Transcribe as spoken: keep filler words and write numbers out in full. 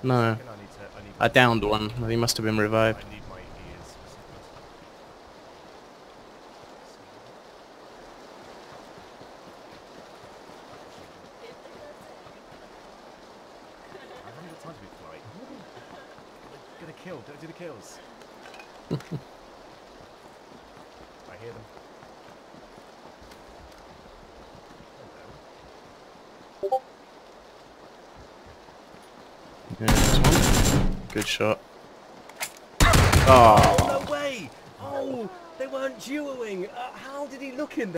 No. I need to, I need I downed one. He must have been revived. I need my ears. I haven't got time to be polite. Get a kill. Don't do the kills. I hear them. Yeah, this one. Good shot. Oh. No way! Oh, they weren't dueling. Uh, how did he look in there?